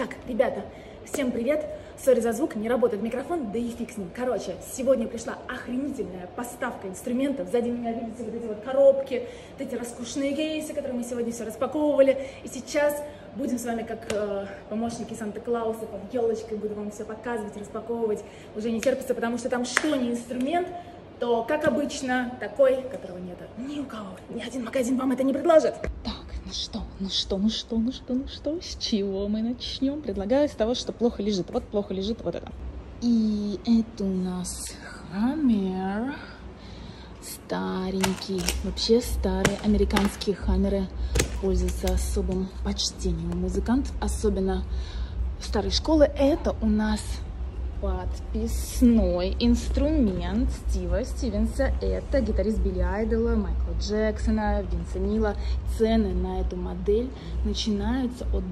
Так, ребята, всем привет! Сори за звук, не работает микрофон, да и фиг с ним. Короче, сегодня пришла охренительная поставка инструментов. Сзади меня видите вот эти вот коробки, вот эти роскошные кейсы, которые мы сегодня все распаковывали. И сейчас будем с вами, как помощники Санта-Клауса, под елочкой, буду вам все показывать, распаковывать. Уже не терпится, потому что там что не инструмент, то, как обычно, такой, которого нет ни у кого. Ни один магазин вам это не предложит. Так, ну что, с чего мы начнем? Предлагаю с того, что плохо лежит. Вот плохо лежит вот это. И это у нас хаммер. Старенький, вообще старые американские хаммеры пользуются особым почтением у музыкантов, особенно старой школы. Это у нас подписной инструмент Стива Стивенса. Это гитарист Билли Айдола, Майкла Джексона, Винса Нила. Цены на эту модель начинаются от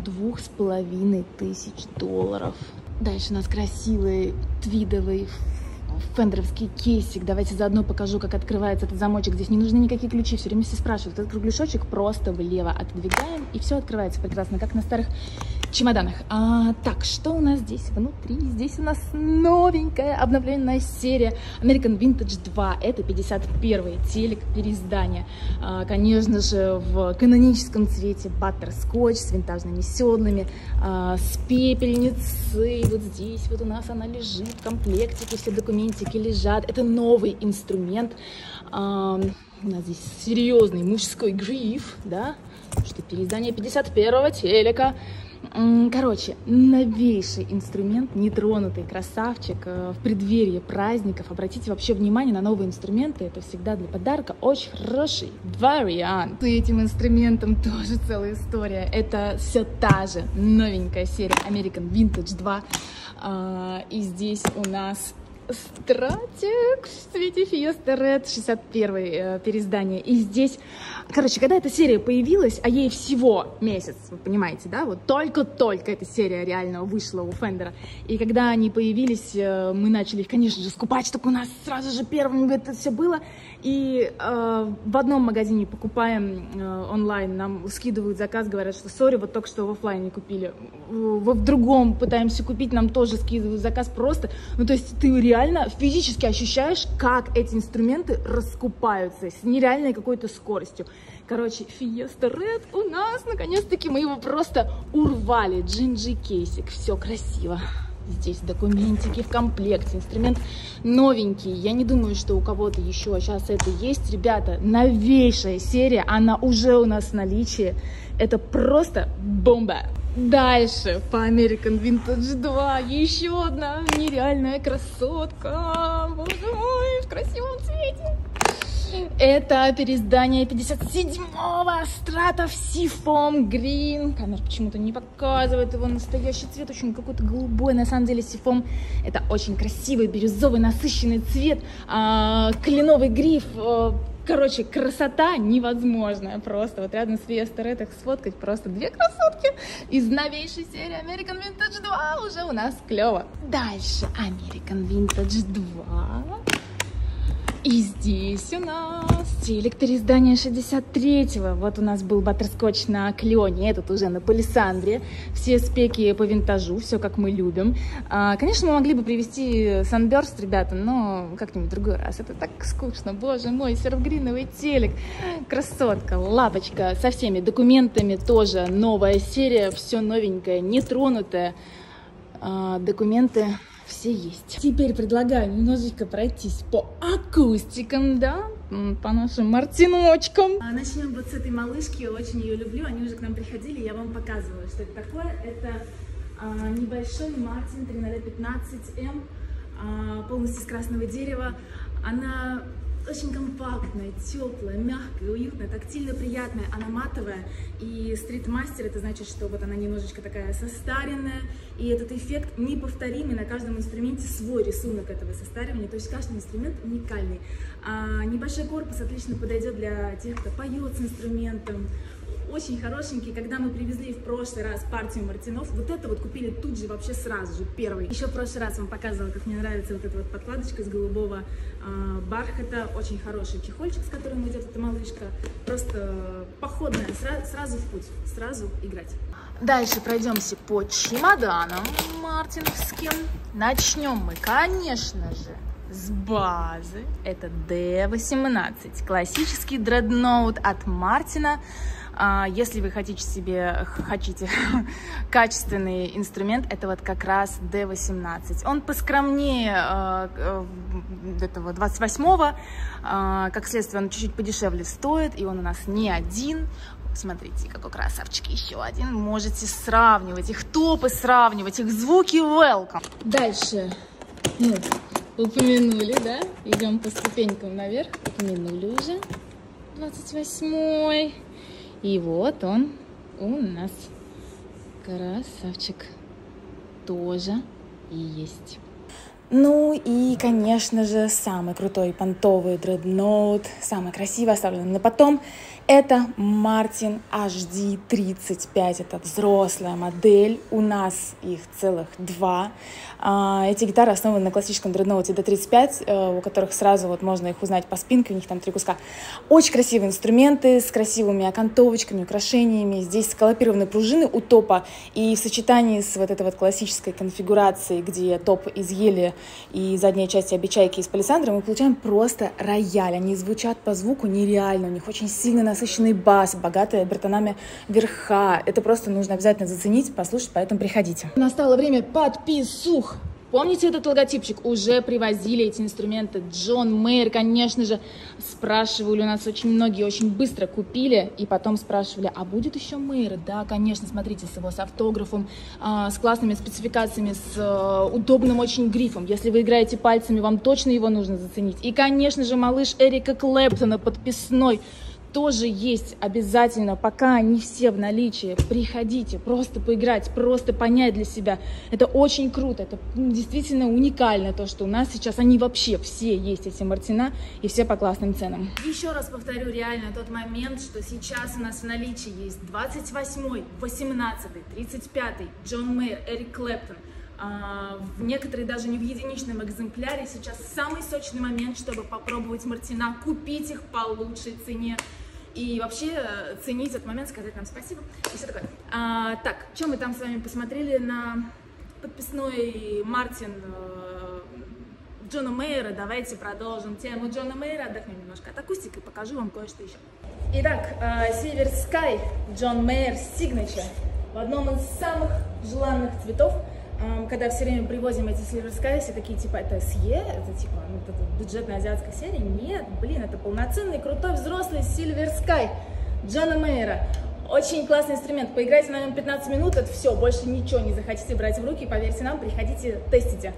$2500. Дальше у нас красивый твидовый фендеровский кейсик. Давайте заодно покажу, как открывается этот замочек. Здесь не нужны никакие ключи. Все время все спрашивают. Этот кругляшочек просто влево отодвигаем, и все открывается прекрасно, как на старых чемоданах. Так, что у нас здесь внутри? Здесь у нас новенькая обновленная серия American Vintage 2. Это 51-й телек переиздания. Конечно же, в каноническом цвете баттерскотч с винтажными седлами, с пепельницей. Вот здесь вот у нас она лежит в комплектике, все документики лежат. Это новый инструмент. У нас здесь серьезный мужской гриф, да, что переиздание 51-го телека. Короче, новейший инструмент, нетронутый красавчик в преддверии праздников. Обратите вообще внимание на новые инструменты, это всегда для подарка очень хороший вариант. С этим инструментом тоже целая история. Это все та же новенькая серия American Vintage 2. И здесь у нас Стратик в цвете Fiesta Red, 61-й переиздание. И здесь, короче, когда эта серия появилась, а ей всего месяц, вы понимаете, да, вот только-только эта серия реально вышла у Фендера. И когда они появились, мы начали их, конечно же, скупать, чтобы у нас сразу же первым это все было. И в одном магазине покупаем онлайн, нам скидывают заказ, говорят, что сори, вот только что в офлайне купили. В другом пытаемся купить, нам тоже скидывают заказ просто. Ну, то есть ты реально физически ощущаешь, как эти инструменты раскупаются с нереальной какой-то скоростью. Короче, Fiesta Red у нас, наконец-таки, мы его просто урвали. Джинджи кейсик, все красиво. Здесь документики в комплекте, инструмент новенький. Я не думаю, что у кого-то еще сейчас это есть. Ребята, новейшая серия, она уже у нас в наличии. Это просто бомба. Дальше по American Vintage 2 еще одна нереальная красотка. Боже мой, в красивом цвете. Это переиздание 57-го Strata Seafoam Green. Камера почему-то не показывает его настоящий цвет, очень какой-то голубой. На самом деле Seafoam — это очень красивый бирюзовый насыщенный цвет, кленовый гриф. Короче, красота невозможная просто. Вот рядом с Fiesta Red их сфоткать просто две красотки из новейшей серии American Vintage 2 уже у нас клево. Дальше American Vintage 2. И здесь у нас телек переиздания 63-го. Вот у нас был баттерскотч на Клеоне, этот уже на Палисандре. Все спеки по винтажу, все как мы любим. Конечно, мы могли бы привезти Sunburst, ребята, но как-нибудь в другой раз. Это так скучно, боже мой, серфгриновый телек. Красотка, лапочка, со всеми документами тоже. Новая серия, все новенькое, нетронутое. Документы все есть. Теперь предлагаю немножечко пройтись по акустикам, да, по нашим мартиночкам. Начнем вот с этой малышки, очень ее люблю, они уже к нам приходили, я вам показывала, что это такое. Это небольшой Мартин 3.015М, полностью из красного дерева. Она очень компактная, теплая, мягкая, уютная, тактильно приятная, она матовая. И стрит-мастер — это значит, что вот она немножечко такая состаренная. И этот эффект неповторимый, на каждом инструменте свой рисунок этого состаривания. То есть каждый инструмент уникальный. Небольшой корпус отлично подойдет для тех, кто поет с инструментом. Очень хорошенький. Когда мы привезли в прошлый раз партию мартинов, вот это вот купили тут же, вообще сразу же, первый. Еще в прошлый раз вам показывала, как мне нравится вот эта вот подкладочка из голубого бархата. Очень хороший чехольчик, с которым идет эта малышка. Просто походная, сразу в путь, сразу играть. Дальше пройдемся по чемоданам мартиновским. Начнем мы, конечно же, с базы. Это D18, классический дредноут от Мартина. Если вы хотите качественный инструмент, это вот как раз D18. Он поскромнее этого 28-го, как следствие, он чуть-чуть подешевле стоит, и он у нас не один. Смотрите, какой красавчик, еще один. Можете сравнивать их топы, сравнивать их звуки. Welcome. Дальше, упомянули, да? Идем по ступенькам наверх. Упомянули уже 28-й. И вот он у нас, красавчик, тоже и есть. Ну и, конечно же, самый крутой понтовый дредноут, самый красивый, оставленный на потом, это Martin HD35. Это взрослая модель, у нас их целых два. Эти гитары основаны на классическом дредноуте D35, у которых сразу вот можно их узнать по спинке, у них там 3 куска. Очень красивые инструменты с красивыми окантовочками, украшениями. Здесь скалопированные пружины у топа, и в сочетании с вот этой вот классической конфигурацией, где топ из ели и задняя часть обечайки из палисандры, мы получаем просто рояль. Они звучат по звуку нереально, у них очень сильный насыщенный бас, богатые обертонами верха. Это просто нужно обязательно заценить, послушать, поэтому приходите. Настало время подписух. Помните этот логотипчик? Уже привозили эти инструменты. Джон Мейер, конечно же, спрашивали у нас очень многие, очень быстро купили, и потом спрашивали, а будет еще Мейер? Да, конечно, смотрите, с его с автографом, с классными спецификациями, с удобным очень грифом. Если вы играете пальцами, вам точно его нужно заценить. И, конечно же, малыш Эрика Клэптона подписной тоже есть обязательно, пока они все в наличии. Приходите, просто поиграть, просто понять для себя. Это очень круто, это действительно уникально, то, что у нас сейчас они вообще все есть, эти Мартина, и все по классным ценам. Еще раз повторю реально тот момент, что сейчас у нас в наличии есть 28-й, 18-й, 35-й Джон Мейер, Эрик Клэптон. Некоторые даже не в единичном экземпляре. Сейчас самый сочный момент, чтобы попробовать Мартина, купить их по лучшей цене и вообще ценить этот момент, сказать нам спасибо и все такое. Так, что мы там с вами посмотрели на подписной Мартин Джона Мейера. Давайте продолжим тему Джона Мейера, отдохнем немножко от акустики и покажу вам кое-что еще. Итак, Silver Sky Джон Мейер Signature в одном из самых желанных цветов. Когда все время привозим эти Silver Sky, все такие, типа, это SE, это типа, это бюджетная азиатская серия. Нет, блин, это полноценный, крутой, взрослый Silver Sky Джона Мейера. Очень классный инструмент. Поиграйте на нем 15 минут, это все, больше ничего не захотите брать в руки, поверьте нам, приходите, тестите.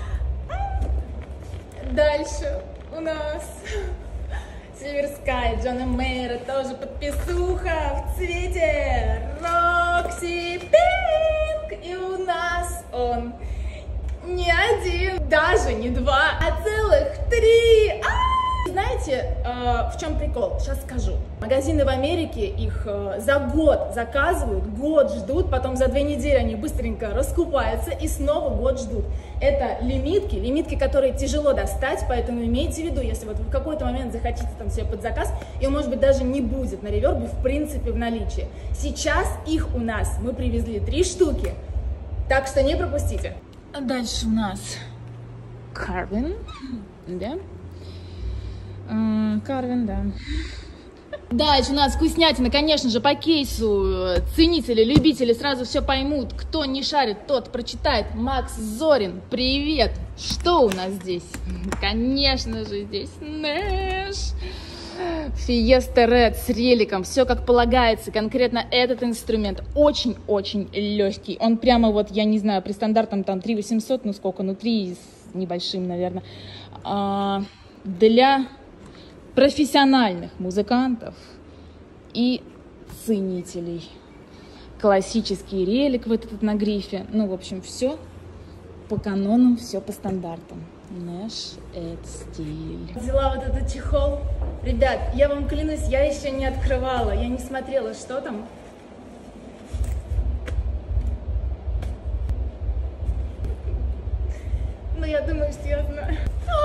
Дальше у нас Silver Sky Джона Мейера, тоже подписуха в цвете Roxy Pink. И у нас он не один, даже не два, а целых 3. Знаете, в чем прикол? Сейчас скажу. Магазины в Америке их за год заказывают, год ждут, потом за 2 недели они быстренько раскупаются и снова год ждут. Это лимитки, которые тяжело достать, поэтому имейте в виду, если вот вы в какой-то момент захотите там себе под заказ, и может быть даже не будет на ревербе в принципе в наличии. Сейчас их у нас мы привезли 3 штуки, так что не пропустите. А дальше у нас Carvin, да? Carvin, да. Дальше у нас вкуснятина, конечно же, по кейсу. Ценители, любители сразу все поймут. Кто не шарит, тот прочитает. Макс Зорин, привет! Что у нас здесь? Конечно же, здесь Нэш. Fiesta Red с реликом, все как полагается. Конкретно этот инструмент очень-очень легкий. Он прямо вот, я не знаю, при стандартном там 3800, ну сколько, ну 3 с небольшим, наверное. Для профессиональных музыкантов и ценителей. Классический релик вот этот на грифе. Ну, в общем, все по канонам, все по стандартам. Нэш — это стиль. Взяла вот этот чехол. Ребят, я вам клянусь, я еще не открывала, я не смотрела, что там. Но я думаю, что я знаю.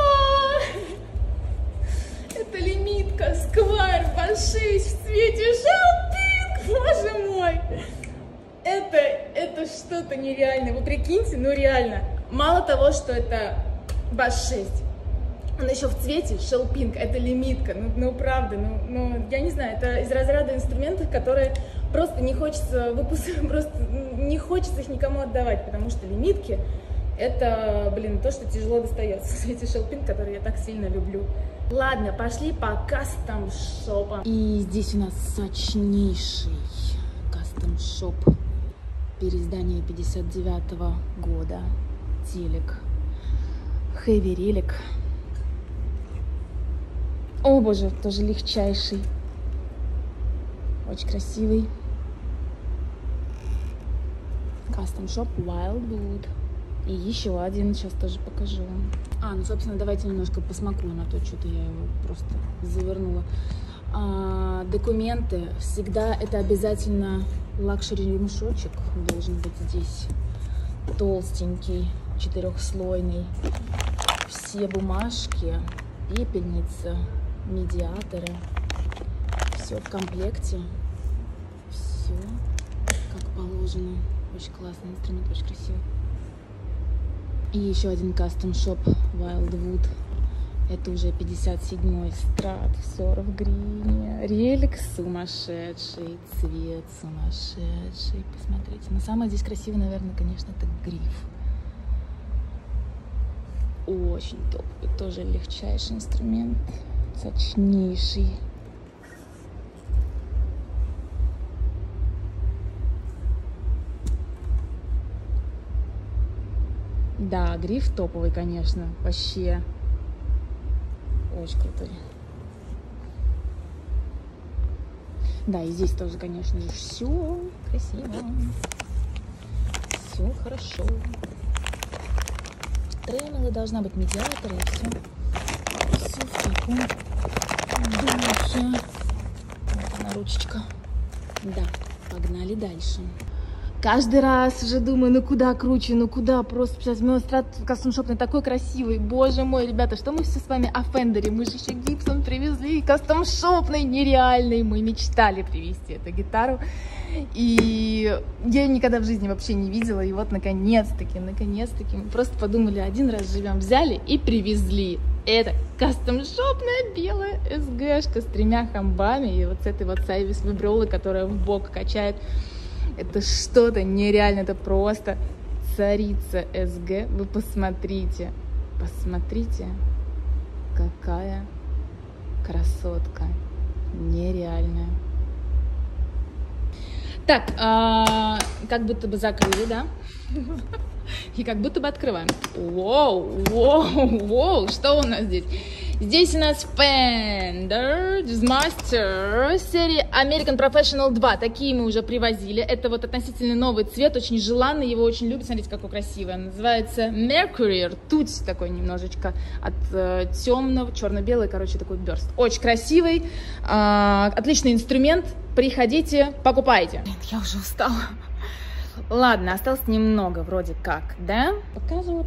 Это лимитка Squire по 6 в цвете Shell Pink, боже мой! это что-то нереальное. Вы прикиньте, ну реально. Мало того, что это Bass 6, он еще в цвете Shell Pink, это лимитка, ну правда, ну я не знаю, это из разряда инструментов, которые просто не хочется выпускать, просто не хочется их никому отдавать, потому что лимитки это, блин, то, что тяжело достается в цвете Shell Pink, который я так сильно люблю. Ладно, пошли по кастом-шопам. И здесь у нас сочнейший кастом-шоп, переиздание 59-го года, телек, Heavy Relic. О боже, тоже легчайший, очень красивый. Кастом-шоп Wildwood. И еще один, сейчас тоже покажу. Ну, собственно, давайте немножко посмакуем, а то что-то я его просто завернула. Документы. Всегда это обязательно лакшери ремешочек должен быть здесь. Толстенький, 4-слойный. Все бумажки, пепельница, медиаторы. Все в комплекте. Все как положено. Очень классный инструмент, очень красивый. И еще один кастом-шоп Wildwood. Это уже 57-й страт, все в грине. Релик сумасшедший, цвет сумасшедший. Посмотрите. Но самое здесь красивое, наверное, конечно, это гриф. Очень топовый, тоже легчайший инструмент, сочнейший. Да, гриф топовый, конечно, вообще очень крутой. Да, и здесь тоже, конечно же, все красиво, все хорошо. Тремоло должна быть, медиаторы, и все в таком духе. Вот она, ручечка. Да, погнали дальше. Каждый раз уже думаю, ну куда круче, ну куда, просто сейчас Страт кастом-шопный такой красивый. Боже мой, ребята, что мы все с вами о Фендере? Мы же еще Гибсон привезли, кастом-шопный, нереальный. Мы мечтали привезти эту гитару. И я ее никогда в жизни вообще не видела. И вот наконец-таки, мы просто подумали, один раз живем, взяли и привезли. Это кастом-шопная белая СГшка с 3 хамбами и вот с этой вот Сайвис вибролой, которая в бок качает. Это что-то нереально, это просто царица СГ. Вы посмотрите, какая красотка, нереальная. Так, как будто бы закрыли, да? И как будто бы открываем. Воу, что у нас здесь? Здесь у нас Fender Jazzmaster серии American Professional 2. Такие мы уже привозили. Это вот относительно новый цвет, очень желанный, его очень любят. Смотрите, какой красивый. Называется Mercury. Ртуть такой немножечко от темного, черно-белый, короче, такой бёрст. Очень красивый, отличный инструмент. Приходите, покупайте. Я уже устала. Ладно, осталось немного вроде как, да? Показывала.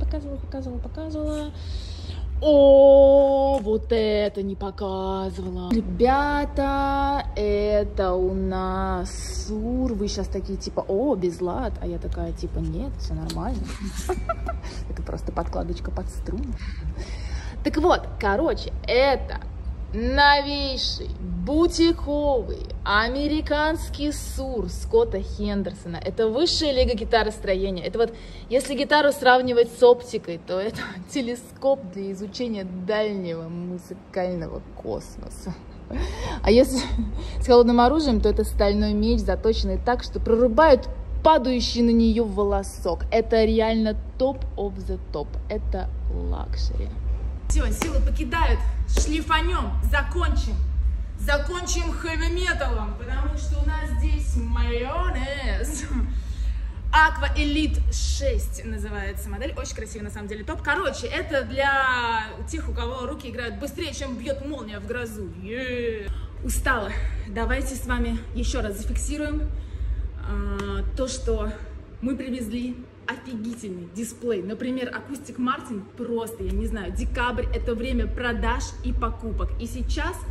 О, вот это не показывала. Ребята, это у нас Сур. Вы сейчас такие типа, о, без лад. А я такая типа, нет, все нормально. Это просто подкладочка под струн. Так вот, короче, это новейший, бутиковый, американский Сур Скотта Хендерсона. Это высшая лига гитаростроения. Это вот, если гитару сравнивать с оптикой, то это телескоп для изучения дальнего музыкального космоса. А если с холодным оружием, то это стальной меч, заточенный так, что прорубает падающий на нее волосок. Это реально топ of the топ. Это лакшери. Все, силы покидают, шлифанем, закончим хэви-металом, потому что у нас здесь майонез. Aqua Elite 6 называется модель, очень красивый на самом деле топ. Короче, это для тех, у кого руки играют быстрее, чем бьет молния в грозу. Устала. Давайте с вами еще раз зафиксируем то, что мы привезли. Офигительный дисплей. Например, Acoustic Martin просто, я не знаю, декабрь — это время продаж и покупок. И сейчас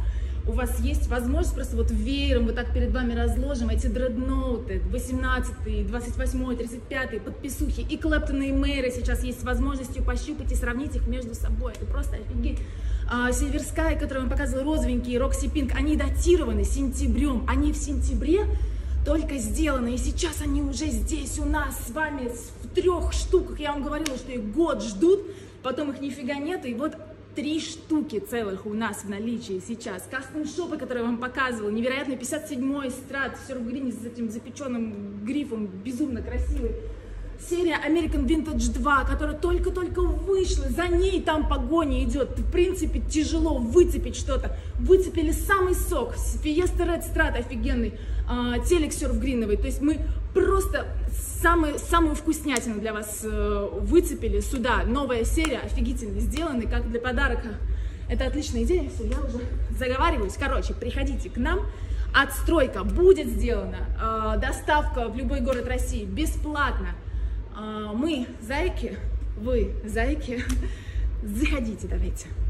у вас есть возможность просто вот веером вот так перед вами разложим эти дредноуты, 18-й, 28-й, 35-й, подписухи, и Клэптона, и Мэйра сейчас есть возможностью пощупать и сравнить их между собой. Это просто офигеть. Silver Sky, который вам показывал, розовенький, Roxy Pink, они датированы сентябрем, они в сентябре только сделаны, и сейчас они уже здесь у нас с вами в 3 штуках. Я вам говорила, что их год ждут, потом их нифига нет, и вот 3 штуки целых у нас в наличии сейчас. Кастом-шопы, которые я вам показывала, невероятный 57-й страт в серф-грине с этим запеченным грифом, безумно красивый. Серия American Vintage 2, которая только-только вышла, за ней там погоня идет. В принципе, тяжело выцепить что-то. Выцепили самый сок, Fiesta Red Strat офигенный, телек серф-гриновый. То есть мы просто самую вкуснятину для вас выцепили сюда. Новая серия, офигительно сделанная, как для подарка. Это отличная идея, все, я уже заговариваюсь. Короче, приходите к нам. Отстройка будет сделана, доставка в любой город России бесплатно. Мы зайки, вы зайки, заходите, давайте.